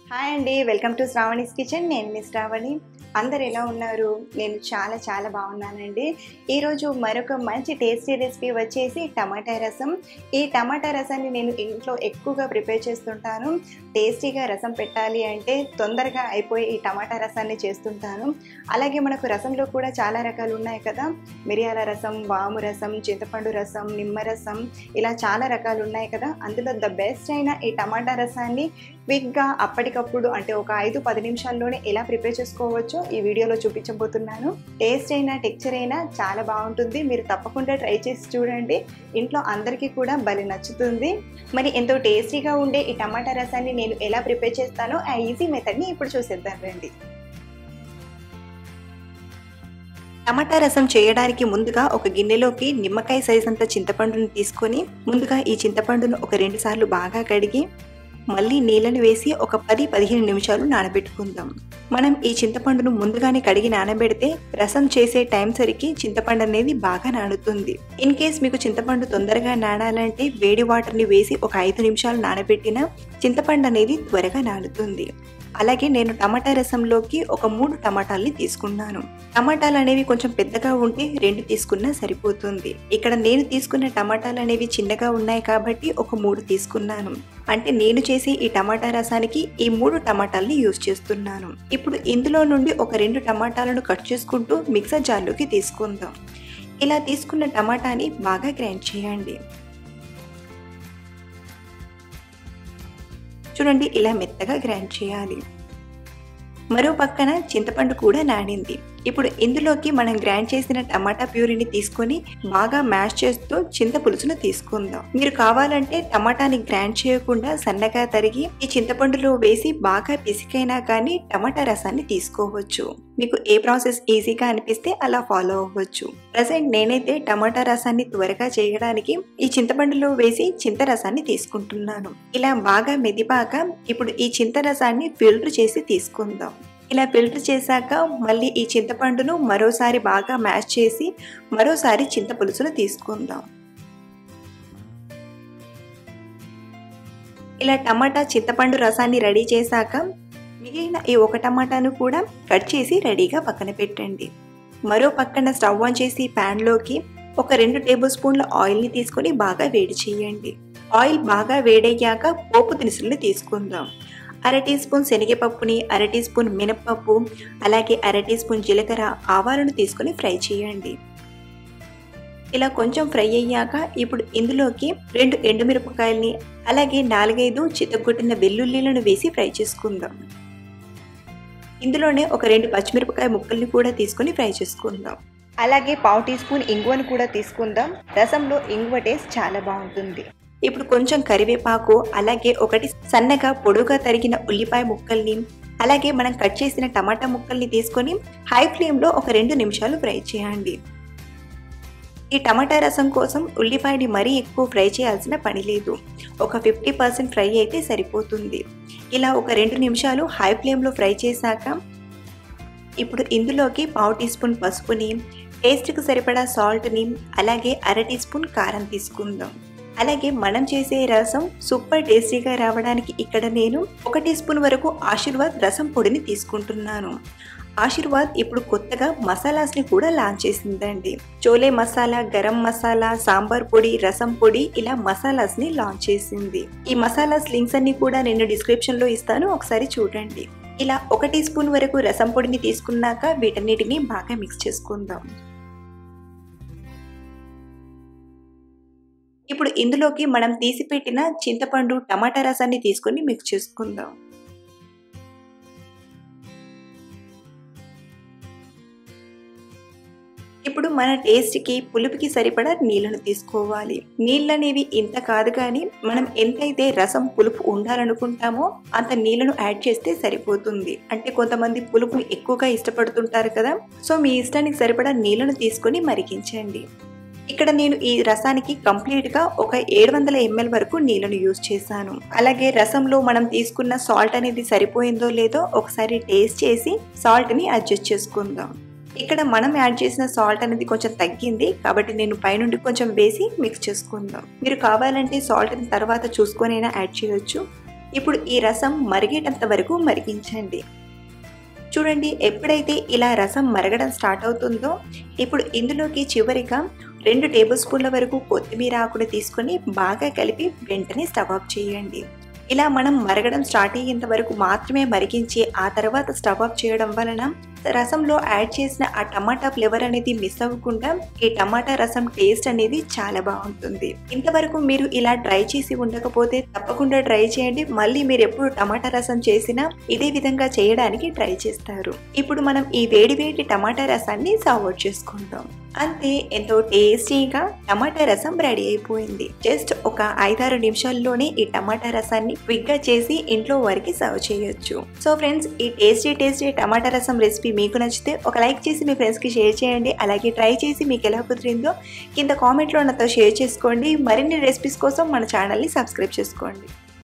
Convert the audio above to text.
Hi అండి, welcome to Sravani's kitchen. నేను మీ శ్రావణి. అందరు ఎలా ఉన్నారు? నేను చాలా బాగున్నానండి. ఈరోజు మరొక మంచి టేస్టీ రెసిపీ వచ్చేసి టమాటా రసం. ఈ టమాటా రసాన్ని నేను ఇంట్లో ఎక్కువగా ప్రిపేర్ చేస్తుంటాను. టేస్టీగా రసం పెట్టాలి అంటే తొందరగా అయిపోయి ఈ టమాటా రసాన్ని చేస్తుంటాను. అలాగే మనకు రసంలో కూడా చాలా రకాలు ఉన్నాయి కదా. మిరియాల రసం, వాము రసం, చింతపండు రసం, నిమ్మరసం, ఇలా చాలా రకాలు ఉన్నాయి కదా. అందులో ద బెస్ట్ అయిన ఈ టమాటా రసాన్ని క్విక్గా అప్పటికప్పుడు అంటే ఒక 5-10 నిమిషాల్లోనే ఎలా ప్రిపేర్ చేసుకోవచ్చో ఈ వీడియోలో చూపించబోతున్నాను. టేస్ట్ అయినా టెక్చర్ అయినా చాలా బాగుంటుంది. మీరు తప్పకుండా ట్రై చేసి చూడండి. ఇంట్లో అందరికీ కూడా భలే నచ్చుతుంది. మరి ఎంతో టేస్టీగా ఉండే ఈ టమాటా రసాన్ని నేను ఎలా ప్రిపేర్ చేస్తానో ఆ ఈజీ మెథడ్ని ఇప్పుడు చూసేద్దాం రండి. టమాటా రసం చేయడానికి ముందుగా ఒక గిన్నెలోకి నిమ్మకాయ సైజ్ అంత చింతపండును తీసుకొని ముందుగా ఈ చింతపండును ఒక 2 సార్లు బాగా కడిగి మళ్ళీ నీళ్ళని వేసి ఒక 10-15 నిమిషాలు నానబెట్టుకుందాం. మనం ఈ చింతపండును ముందుగానే కడిగి నానబెడితే రసం చేసే టైం సరికి చింతపండు అనేది బాగా నానుతుంది. ఇన్ కేస్ మీకు చింతపండు తొందరగా నానాలంటే వేడి వాటర్ని వేసి ఒక 5 నిమిషాలు నానబెట్టిన చింతపండు అనేది త్వరగా నానుతుంది. అలాగే నేను టమాటా రసంలోకి ఒక 3 టమాటాలని తీసుకున్నాను. టమాటాలు అనేవి కొంచెం పెద్దగా ఉంటే 2 తీసుకున్నా సరిపోతుంది. ఇక్కడ నేను తీసుకున్న టమాటాలు అనేవి చిన్నగా ఉన్నాయి కాబట్టి ఒక 3 తీసుకున్నాను. అంటే నేను చేసే ఈ టమాటా రసానికి ఈ 3 టమాటాలని యూజ్ చేస్తున్నాను. ఇప్పుడు ఇందులో నుండి ఒక 2 టమాటాలను కట్ చేసుకుంటూ మిక్సర్ జార్లోకి తీసుకుందాం. ఇలా తీసుకున్న టమాటాని బాగా గ్రైండ్ చేయండి. చూడండి, ఇలా మెత్తగా గ్రైండ్ చేయాలి. మరో పక్కన చింతపండు కూడా నానింది. ఇప్పుడు ఇందులోకి మనం గ్రైండ్ చేసిన టమాటా ప్యూరీని తీసుకొని బాగా మ్యాష్ చేస్తూ చింతపులుసును తీసుకుందాం. మీరు కావాలంటే టమాటాని గ్రైండ్ చేయకుండా సన్నగా తరిగి ఈ చింతపండులో వేసి బాగా పిసికైనా కానీ టమాటా రసాన్ని తీసుకోవచ్చు. మీకు ఏ ప్రాసెస్ ఈజీగా అనిపిస్తే అలా ఫాలో అవ్వచ్చు. ప్రజెంట్ నేనైతే టమాటా రసాన్ని త్వరగా చేయడానికి ఈ చింతపండులో వేసి చింత రసాన్ని తీసుకుంటున్నాను. ఇలా బాగా మెదిపాక ఇప్పుడు ఈ చింత రసాన్ని ఫిల్టర్ చేసి తీసుకుందాం. ఇలా ఫిల్టర్ చేశాక మళ్ళీ ఈ చింతపండును మరోసారి బాగా మ్యాష్ చేసి మరోసారి చింతపులుసును తీసుకుందాం. ఇలా టమాటా చింతపండు రసాన్ని రెడీ చేశాక మిగిలిన ఈ 1 టమాటాను కూడా కట్ చేసి రెడీగా పక్కన పెట్టండి. మరో పక్కన స్టవ్ ఆన్ చేసి ప్యాన్లోకి ఒక 2 టేబుల్ స్పూన్ల ఆయిల్ని తీసుకొని బాగా వేడి చేయండి. ఆయిల్ బాగా వేడయ్యాక పోపు దినుసులను తీసుకుందాం. 1/2 టీ స్పూన్ శనగపప్పుని, 1/2 టీ స్పూన్ మినప్పప్పు, అలాగే 1/2 టీ స్పూన్ జీలకర్ర, ఆవాలను తీసుకొని ఫ్రై చేయండి. ఇలా కొంచెం ఫ్రై అయ్యాక ఇప్పుడు ఇందులోకి 2 ఎండుమిరపకాయలని అలాగే 4-5 చితగొట్టిన వెల్లుల్లిలను వేసి ఫ్రై చేసుకుందాం. ఇందులోనే ఒక 2 పచ్చిమిరపకాయ ముక్కల్ని కూడా తీసుకొని ఫ్రై చేసుకుందాం. అలాగే 1/2 టీ స్పూన్ ఇంగువను కూడా తీసుకుందాం. రసంలో ఇంగువ టేస్ట్ చాలా బాగుంటుంది. ఇప్పుడు కొంచెం కరివేపాకు, అలాగే 1 సన్నగా పొడుగా తరిగిన ఉల్లిపాయ ముక్కల్ని అలాగే మనం కట్ చేసిన టమాటా ముక్కల్ని తీసుకొని హై ఫ్లేమ్లో ఒక 2 నిమిషాలు ఫ్రై చేయండి. ఈ టమాటా రసం కోసం ఉల్లిపాయని మరీ ఎక్కువ ఫ్రై చేయాల్సిన పని లేదు. ఒక 50% ఫ్రై అయితే సరిపోతుంది. ఇలా ఒక 2 నిమిషాలు హై ఫ్లేమ్లో ఫ్రై చేశాక ఇప్పుడు ఇందులోకి 1/2 టీ స్పూన్ పసుపుని, టేస్ట్కి సరిపడా సాల్ట్ని అలాగే 1/2 టీ స్పూన్ కారం తీసుకుందాం. అలాగే మనం చేసే రసం సూపర్ టేస్టీగా రావడానికి ఇక్కడ నేను 1 టీ స్పూన్ వరకు ఆశీర్వాద్ రసం పొడిని తీసుకుంటున్నాను. ఆశీర్వాద్ ఇప్పుడు కొత్తగా మసాలాస్ని కూడా లాంచ్ చేసిందండి. చోలే మసాలా, గరం మసాలా, సాంబార్ పొడి, రసం పొడి, ఇలా మసాలాస్ని లాంచ్ చేసింది. ఈ మసాలాస్ లింక్స్ అన్ని కూడా నేను డిస్క్రిప్షన్లో ఇస్తాను, ఒకసారి చూడండి. ఇలా 1 టీ స్పూన్ వరకు రసం పొడిని తీసుకున్నాక వీటన్నిటిని బాగా మిక్స్ చేసుకుందాం. ఇప్పుడు ఇందులోకి మనం తీసిపెట్టిన చింతపండు, టమాటా రసాన్ని తీసుకొని మిక్స్ చేసుకుందాం. ఇప్పుడు మన టేస్ట్కి పులుపుకి సరిపడా నీళ్ళను తీసుకోవాలి. నీళ్ళనేవి ఇంత కాదు కానీ మనం ఎంతైతే రసం పులుపు ఉండాలనుకుంటామో అంత నీళ్ళను యాడ్ చేస్తే సరిపోతుంది. అంటే కొంతమంది పులుపుని ఎక్కువగా ఇష్టపడుతుంటారు కదా, సో మీ ఇష్టానికి సరిపడా నీళ్ళను తీసుకొని మరిగించండి. ఇక్కడ నేను ఈ రసానికి కంప్లీట్గా ఒక 700 ml వరకు నీళ్ళను యూజ్ చేశాను. అలాగే రసంలో మనం తీసుకున్న సాల్ట్ అనేది సరిపోయిందో లేదో ఒకసారి టేస్ట్ చేసి సాల్ట్ని అడ్జస్ట్ చేసుకుందాం. ఇక్కడ మనం యాడ్ చేసిన సాల్ట్ అనేది కొంచెం తగ్గింది కాబట్టి నేను పైనుండి కొంచెం వేసి మిక్స్ చేసుకుందాం. మీరు కావాలంటే సాల్ట్ తర్వాత చూసుకొనైనా యాడ్ చేయొచ్చు. ఇప్పుడు ఈ రసం మరిగేటంత వరకు మరిగించండి. చూడండి, ఎప్పుడైతే ఇలా రసం మరగడం స్టార్ట్ అవుతుందో ఇప్పుడు ఇందులోకి చివరిగా 2 టేబుల్ స్పూన్ల వరకు కొత్తిమీర ఆకును తీసుకొని బాగా కలిపి వెంటనే స్టవ్ ఆఫ్ చేయండి. ఇలా మనం మరగడం స్టార్ట్ అయ్యేంత వరకు మాత్రమే మరిగించి ఆ తర్వాత స్టవ్ ఆఫ్ చేయడం వలన రసంలో యాడ్ చేసిన ఆ టమాటా ఫ్లేవర్ అనేది మిస్ అవ్వకుండా ఈ టమాటా రసం టేస్ట్ అనేది చాలా బాగుంటుంది. ఇంతవరకు మీరు ఇలా ట్రై చేసి ఉండకపోతే తప్పకుండా ట్రై చేయండి. మళ్ళీ మీరు ఎప్పుడు టమాటా రసం చేసినా ఇదే విధంగా చేయడానికి ట్రై చేస్తారు. ఇప్పుడు మనం ఈ వేడి వేడి టమాటా రసాన్ని సర్వ్ అవుట్ చేసుకుంటాం. అంతే, ఎంతో టేస్టీగా టమాటా రసం రెడీ అయిపోయింది. జస్ట్ ఒక 5-6 నిమిషాల్లోనే ఈ టమాటా రసాన్ని క్విక్ గా చేసి ఇంట్లో వారికి సర్వ్ చేయొచ్చు. సో ఫ్రెండ్స్, ఈ టేస్టీ టమాటా రసం రెసిపీ మీకు నచ్చితే ఒక లైక్ చేసి మీ ఫ్రెండ్స్ కి షేర్ చేయండి. అలాగే ట్రై చేసి మీకు ఎలా కుదిరిందో కింద కామెంట్ లో నాతో షేర్ చేసుకోండి. మరిన్ని రెసిపీస్ కోసం మన ఛానల్ ని సబ్స్క్రైబ్ చేసుకోండి.